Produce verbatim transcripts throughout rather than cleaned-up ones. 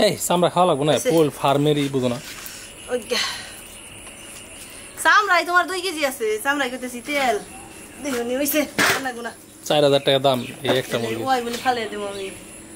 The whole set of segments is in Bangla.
এই চামড়া খাওয়া লাগবো না, পোল ফার্মেরই বুঝো না। চামড়াই তোমার দুই কেজি আছে, চামড়াই করতেছি তেল দেখো নি হইছে লাগবো না। চার হাজার টাকা দাম এই একটা মুরগি। ওই বলে ফালে দেবো আমি।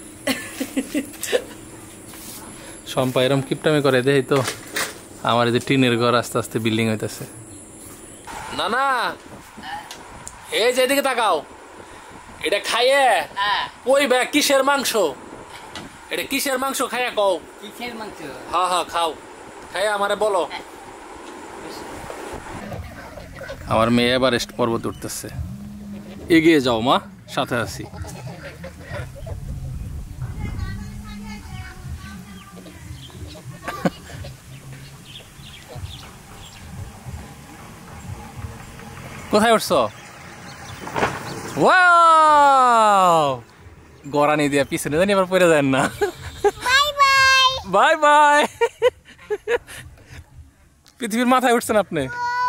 সম্পা এরম কিপটামি করে দেই তো আমার এই যে টিনের ঘর আস্তে আস্তে বিল্ডিং হইতেছে। না না এই যে এদিকে তাকাও, এটা খাইয়ে ওই ব্যাগ কিসের মাংস, এটা কিসের মাংস খাইয়া কও। কিসের মাংস? হ্যাঁ হ্যাঁ খাও, খাইয়া আমারে বলো। আমার মেয়ে এভারেস্ট পর্বত উঠতেছে, এগিয়ে যাও মা, সাথে আছি। কোথায় উঠছো? ওয়াও, গড়ানি দিয়া পিছনে জানি আবার পড়ে যায় না। Bye bye. পৃথিবীর মাথায় উঠছেন আপনি।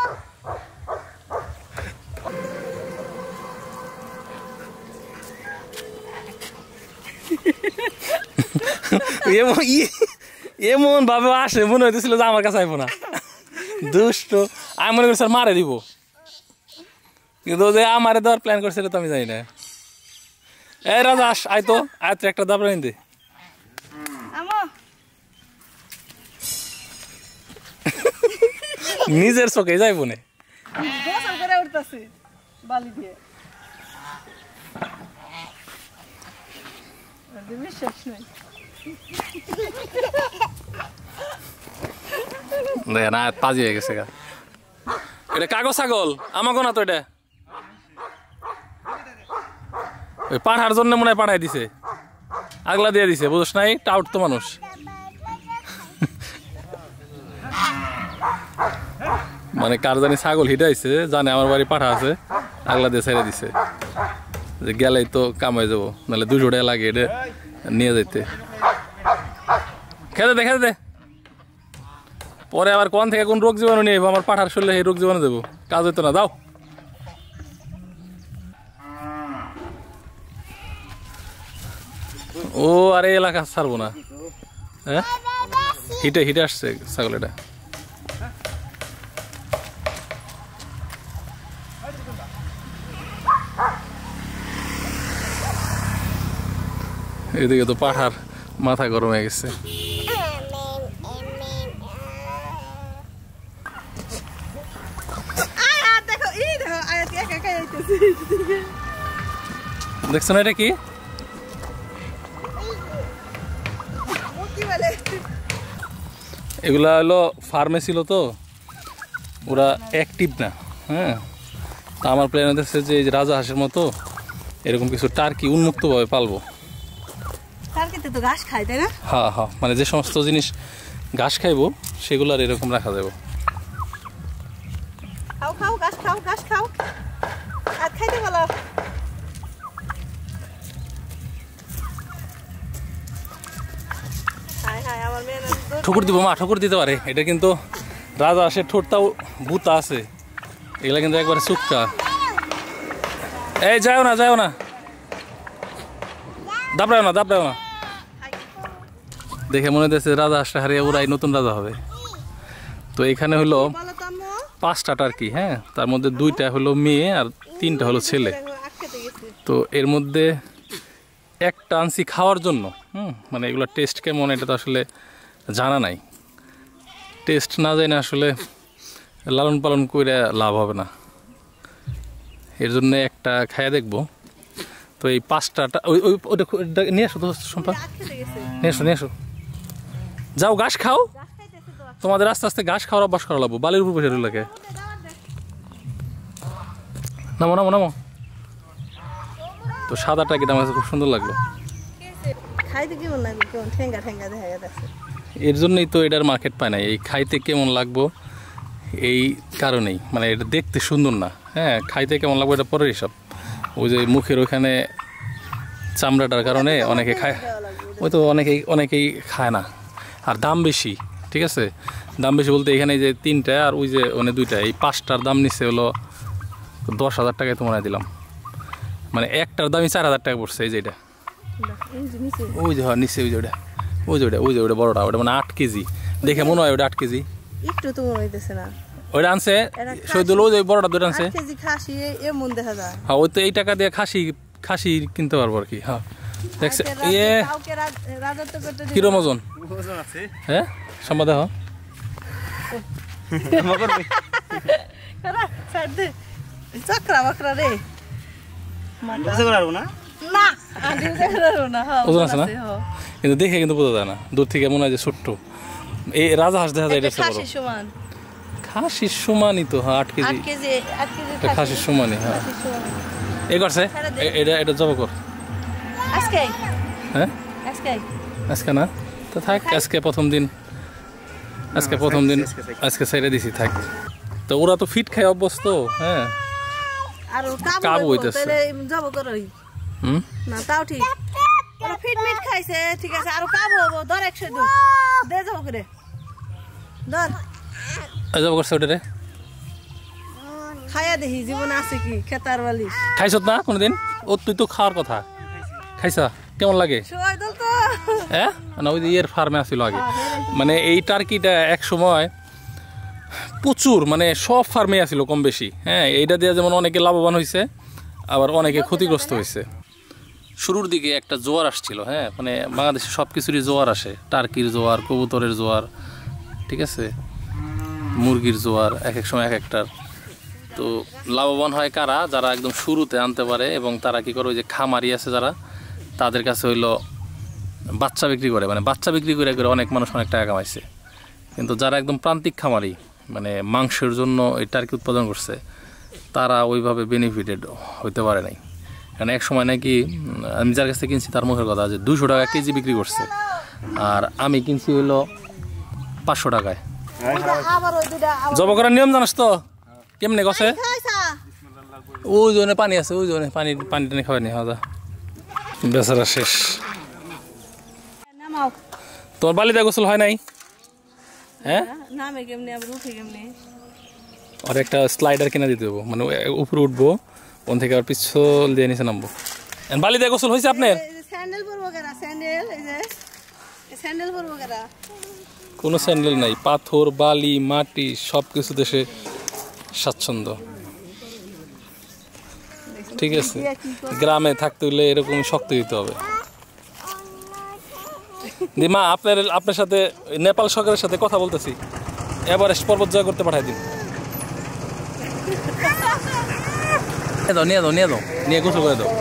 এমন ভাবে আসে মনে হইতেছিল যে আমার কাছে আইবো না, দুষ্ট। আমি মনে করছি মারে দিব, কিন্তু যে আমারে দেওয়ার প্ল্যান করছিল তো আমি জানি না। এই রাজা আস, আয় তো, আয় তো একটা দাবড়া নিতে। নিজের চোখে যাইব না। দেখেন আয় পাজি হয়ে গেছে। এটা কাগজ ছাগল আমাকে না তো, এটা ওই পাঠার জন্য মনে হয় পাঠাই দিছে, আগলা দিয়ে দিছে, বুঝছ নাই? টাউট তো মানুষ। মানে কার জানি ছাগল হিটাইছে, জানে আমার বাড়ি পাঠা আছে, আগলা দিয়ে ছেড়ে দিছে যে গেলেই তো কামাই যাবো, নাহলে দুশো টাকা লাগে এটা নিয়ে যাইতে। খেতে দে খেতে দে, পরে আবার কোন থেকে কোন রোগ জীবাণু নিয়ে আমার পাঠার শরীরে এই রোগ জীবাণু দেবো, কাজ হইতো না। দাও। ও আরে এলাকা ছাড়বো না। হ্যাঁ হিটে হিটে আসছে ছাগল, এটা এদিকে তো পাঠার মাথা গরম হয়ে গেছে। দেখছো না এটা কি? এগুলা হলো ফার্মে ছিল তো, ওরা অ্যাক্টিভ না। হ্যাঁ, তা আমার প্ল্যান হচ্ছে যে রাজা হাঁসের মতো এরকম কিছু টার্কি উন্মুক্তভাবে পালবো। টার্কিতে তো ঘাস খায়, তাই না? হ্যাঁ হ্যাঁ, মানে যে সমস্ত জিনিস ঘাস খাইবো সেগুলো আর এরকম রাখা যাবে। খাও খাও ঘাস খাও, ঘাস খাও, আর খাইতে ভালো। ঠুকুর দিব মা, ঠুকুর দিতে পারে। এটা কিন্তু রাজা হাঁসের ঠোঁটটাও বুতা আছে, এগুলা কিন্তু একবারে চুক্কা। এই যাও না যাও না, দাবড়াও না দাবড়াও না। দেখে মনে হচ্ছে রাজা হাঁসটা হারিয়ে ওরাই নতুন রাজা হবে। তো এখানে হলো পাঁচটা টার্কি। হ্যাঁ, তার মধ্যে দুইটা হলো মেয়ে আর তিনটা হলো ছেলে। তো এর মধ্যে একটা আনছি খাওয়ার জন্য। হুম, মানে এগুলো টেস্ট কেমন এটা তো আসলে জানা নাই। টেস্ট না জানি না আসলে লালন পালন করে লাভ হবে না, এর জন্য একটা খাইয়া দেখবো। তো এই পাঁচটা ওই ওই ওটা নিয়ে আসো তো সম্পা, নিয়ে আসো নিয়ে আসো। যাও ঘাস খাও, তোমাদের আস্তে আস্তে ঘাস খাওয়ার অভ্যাস করা লাগবো। বালির উপর বসে লাগে। নামো নামো নামো। তো সাদাটা কি আমার খুব সুন্দর লাগলো, এর জন্যই তো এটার মার্কেট পায় না। এই খাইতে কেমন লাগবো এই কারণেই, মানে এটা দেখতে সুন্দর না। হ্যাঁ, খাইতে কেমন লাগবে এটা পরের হিসাব। ওই যে মুখের ওইখানে চামড়াটার কারণে অনেকে খায়, ওই তো অনেকেই অনেকেই খায় না। আর দাম বেশি, ঠিক আছে? দাম বেশি বলতে এখানে যে তিনটা আর ওই যে মানে দুইটা, এই পাঁচটার দাম নিচ্ছে হলো দশ হাজার টাকায় তো মনে দিলাম। মানে একটার দামই চার হাজার টাকা পড়ছে। এই যে এটা, ওই যে নিচে ওই যে ওটা ওই যে ওটা ওই যে ওটা বড়টা ওটা মানে আট কেজি দেখে মনে হয় ওটা আট কেজি একটু তো মনে হইতেছে না ওইটা আনছে শহীদুল ওই যে বড়টা দুটো আনছে আট কেজি খাসি এমন দেখা যায় হ্যাঁ ওই তো এই টাকা দিয়ে খাসি খাসি কিনতে পারবো আর কি হ্যাঁ দেখছে ইয়ে কিরম ওজন হ্যাঁ সম্ভব দেখো চক্রা বকরা রে ওজন আছে না কিন্তু দেখে কিন্তু বোঝা যায় না দূর থেকে মনে হয় যে ছোট্ট এই রাজা হাঁস দেখা যায় এটা খাসির সমানই তো হ্যাঁ আট কেজি খাসির সমানই হ্যাঁ এই করছে এটা এটা জব কর হ্যাঁ আজকে না তো থাক আজকে প্রথম দিন আজকে প্রথম দিন আজকে ছেড়ে দিছি থাক তো ওরা তো ফিট খায় অভ্যস্ত হ্যাঁ আর কাবু হইতেছে তাহলে জব করই হুম না তাও ঠিক ওরা ফিট মিট খাইছে ঠিক আছে আর কাবু হবো ধর একশো দুই দে জব করে ধর জব করছে ওটা রে খায়া দেখি জীবন আছে কি খেতার বালি খাইছত না কোনদিন ও তুই তো খাওয়ার কথা খাইছা কেমন লাগে হ্যাঁ না ওই যে ইয়ের ফার্মে আসছিল আগে মানে এই টার্কিটা এক সময় প্রচুর মানে সব ফার্মে আসছিল কম বেশি হ্যাঁ এইটা দিয়ে যেমন অনেকে লাভবান হয়েছে আবার অনেকে ক্ষতিগ্রস্ত হয়েছে শুরুর দিকে একটা জোয়ার আসছিল হ্যাঁ মানে বাংলাদেশে সব কিছুরই জোয়ার আসে টার্কির জোয়ার কবুতরের জোয়ার ঠিক আছে মুরগির জোয়ার এক এক সময় এক একটার তো লাভবান হয় কারা যারা একদম শুরুতে আনতে পারে এবং তারা কি করে ওই যে খামারি আছে যারা তাদের কাছে হইলো বাচ্চা বিক্রি করে মানে বাচ্চা বিক্রি করে করে অনেক মানুষ অনেক টাকা কামাইছে কিন্তু যারা একদম প্রান্তিক খামারি মানে মাংসের জন্য এই টার্কি উৎপাদন করছে তারা ওইভাবে বেনিফিটেড হইতে পারে নাই কারণ এক সময় নাকি আমি যার কাছ থেকে কিনছি তার মুখের কথা যে দুশো টাকা কেজি বিক্রি করছে আর আমি কিনছি হইলো পাঁচশো টাকায় জব করার নিয়ম জানাস তো কেমনে গছে ওই জন্য পানি আছে ওই জন্য পানি পানি টানি খাওয়াই নি হাওয়া বেচারা শেষ তোমার বালিদা গোসল হয় নাই হ্যাঁ আর একটা স্লাইডার কিনে দিতে দেবো মানে উপরে উঠবো ওন থেকে আর পিছল দিয়ে নিচে নামবো বালিদা গোসল হয়েছে আপনার কোনো স্যান্ডেল নাই পাথর বালি মাটি সব কিছু দেশে স্বাচ্ছন্দ্য ঠিক আছে গ্রামে থাকতে হলে এরকম শক্ত দিতে হবে দিমা আপনার আপনার সাথে নেপাল সরকারের সাথে কথা বলতেছি এভারেস্ট পর্বত জয় করতে পাঠাই দিন দাও নিয়ে দাও নিয়ে দাও নিয়ে গোসল করে দাও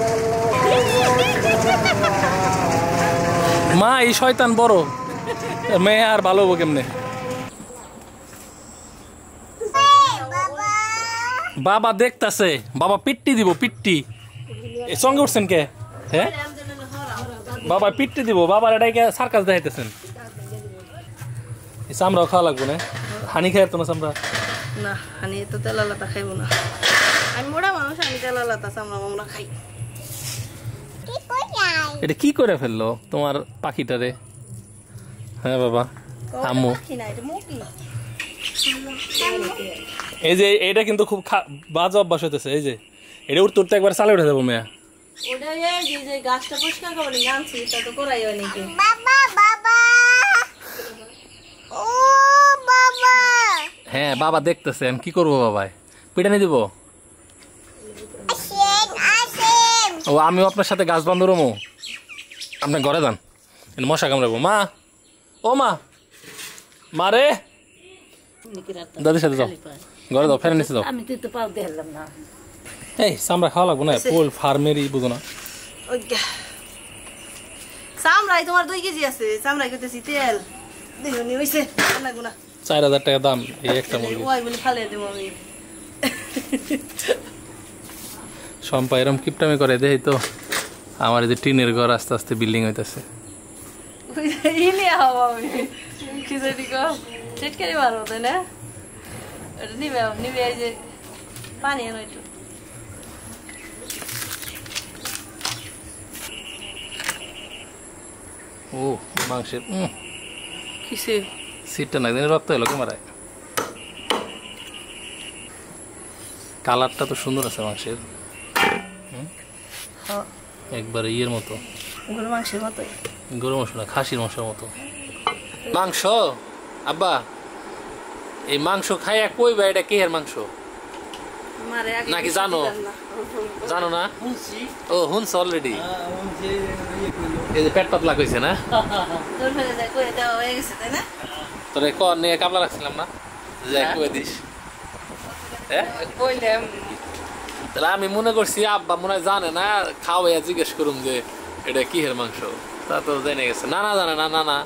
মা এই শয়তান বড় মেয়ে আর ভালো হবো কেমনে বাবা দেখতাছে বাবা পিট্টি দিব পিট্টি সঙ্গে উঠছেন কে হ্যাঁ বাবা পিট্টি দিব বাবার এটাকে সার্কাস দেখাইতেছেন চামড়াও খাওয়া লাগবো না হানি খাই তো না চামড়া না হানি তো তেল আলাদা খাইবো না আমি মোড়া মানুষ আমি তেল আলাদা চামড়া মামড়া খাই এটা কি করে ফেললো তোমার পাখিটারে হ্যাঁ বাবা আম্মু এই যে এটা কিন্তু খুব বাজে অভ্যাস হইতেছে এই যে এটা উঠতে উঠতে একবার চালে উঠে যাবো মেয়া হ্যাঁ বাবা দেখতেছেন কি করবো বাবাই পিটানি দিব ও আমিও আপনার সাথে গাছ বান্ধব রমো আপনার ঘরে যান মশা কামড়াবো মা ও মা মা রে দাদির সাথে যাও ঘরে যাও ফেরে নিচে যাও এই চামড়া খাওয়া লাগবো না পোল ফার্মেরই বুঝো না চামড়াই তোমার দুই কেজি আছে চামড়াই করতেছি তেল দেখুন হইছে না চার হাজার টাকা দাম এই একটা মুরগি ওই বলে ফালিয়ে দেবো আমি সম্পা এরম কিপটামি করে দেই তো আমার এই যে টিনের ঘর আস্তে আস্তে বিল্ডিং হইতেছে পানি এনে একটু ও মাংসের কিসে সিটটা না দিনে রক্ত এলো ক্যামেরায় কালারটা তো সুন্দর আছে মাংসের একবারে ইয়ের মতো গরুর মাংসের মতোই। গরুর মাংস না, খাসির মাংসের মতো মাংস। আব্বা এই মাংস খাই এক কইবা এটা কে এর মাংস নাকি জানো? জানো না? ও হুনস অলরেডি। এই যে পেট পাতলা কইছে না? তোরে ক নিয়ে কামলা রাখছিলাম না যে কই দিস। হ্যাঁ কইলাম তাহলে আমি মনে করছি আব্বা মনে হয় জানে না, খাওয়াইয়া জিজ্ঞেস করুম যে এটা কিহের মাংস, তা তো জেনে গেছে। না না জানে না। না না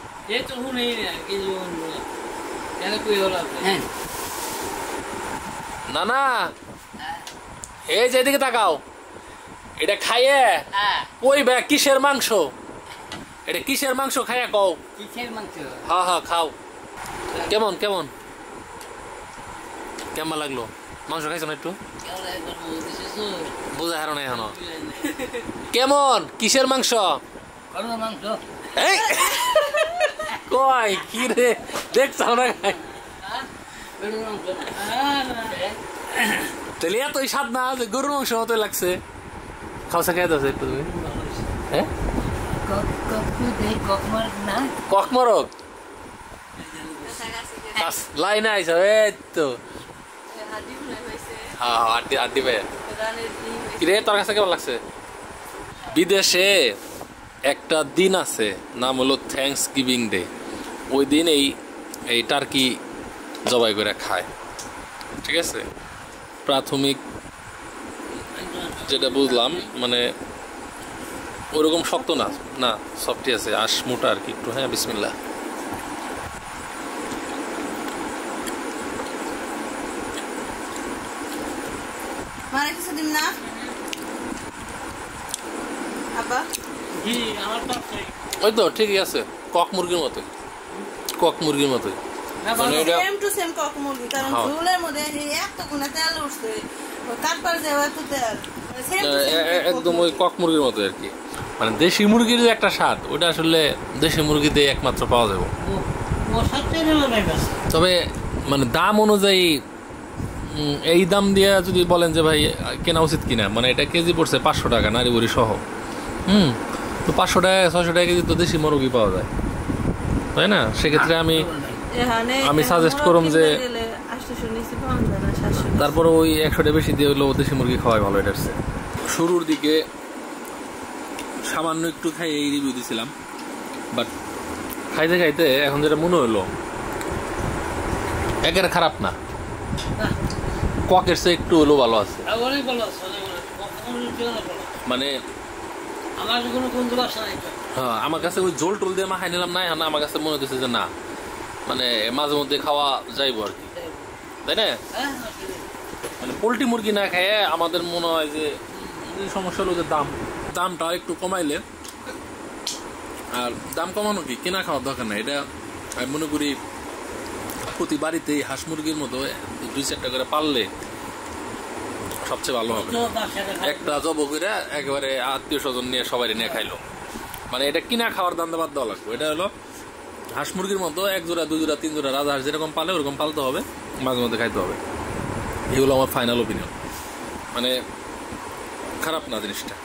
না না এই যে এদিকে তাকাও, এটা খাইয়ে কইবে কিসের মাংস, এটা কিসের মাংস খাইয়া কও। হ্যাঁ হ্যাঁ খাও। কেমন কেমন কেমন লাগলো মাংস খাইছো না? একটু বুঝা হারো না এখনো। কেমন কিসের মাংস? কয় কি রে দেখছাও না? তাহলে এতই স্বাদ না যে গরুর মাংস মতোই লাগছে। খাওয়া খাইতে আছে একটু তুমি? হ্যাঁ ককমরক লাইন আইস এই তো। হ্যাঁ আড্ডি আড্ডি ভাই কিরে তোর কাছে কেমন লাগছে? বিদেশে একটা দিন আছে নাম হলো থ্যাঙ্কস গিভিং ডে। ওই দিন এই এই টার্কি জবাই করে খায়। ঠিক আছে, প্রাথমিক যেটা বুঝলাম মানে ওরকম শক্ত না, না সফটই আছে, আশ মোটা আর কি একটু। হ্যাঁ বিসমিল্লাহ। ওই তো ঠিকই আছে, কক মুরগির মতোই, কক মুরগির মতোই। একদম ওই কক মুরগির মতো আর কি। মানে দেশি মুরগির যে একটা স্বাদ ওটা আসলে দেশি মুরগিতে একমাত্র পাওয়া যাবে। তবে মানে দাম অনুযায়ী এই দাম দিয়ে যদি বলেন যে ভাই কেনা উচিত কিনা, মানে এটা কেজি পড়ছে পাঁচশো টাকা নারী বুড়ি সহ। হুম তো পাঁচশো টাকা ছয়শো টাকা কেজি তো দেশি মুরগি পাওয়া যায়, তাই না? সেক্ষেত্রে আমি আমি সাজেস্ট করুম যে তারপরে ওই একশোটা বেশি দিয়ে হলো দেশি মুরগি খাওয়াই ভালো। এটা শুরুর দিকে সামান্য একটু খাই এই রিভিউ দিছিলাম, বাট খাইতে খাইতে এখন যেটা মনে হলো একের খারাপ না, ককের চেয়ে একটু হলো ভালো আছে। মানে হ্যাঁ আমার কাছে ওই জোল টোল দিয়ে মাখাই নিলাম না, এখন আমার কাছে মনে হচ্ছে যে না মানে মাঝে মধ্যে খাওয়া যাইব আর কি, তাই না? মানে পোলট্রি মুরগি না খেয়ে আমাদের মনে হয় যে সমস্যা হলো যে দাম দামটা একটু কমাইলে, আর দাম কমানো কি কেনা খাওয়ার দরকার নাই। এটা আমি মনে করি প্রতি বাড়িতেই হাঁস মুরগির মতো দুই চারটা করে পাললে সবচেয়ে ভালো হবে। একটা জব করে একেবারে আত্মীয় স্বজন নিয়ে সবাই নিয়ে খাইলো, মানে এটা কিনা খাওয়ার দাম বাদ দেওয়া লাগবে। এটা হলো হাঁস মুরগির মতো এক জোড়া দুই জোড়া তিন জোড়া রাজা হাঁস যেরকম পালে ওরকম পালতে হবে, মাঝে মধ্যে খাইতে হবে। এগুলো আমার ফাইনাল ওপিনিয়ন, মানে খারাপ না জিনিসটা।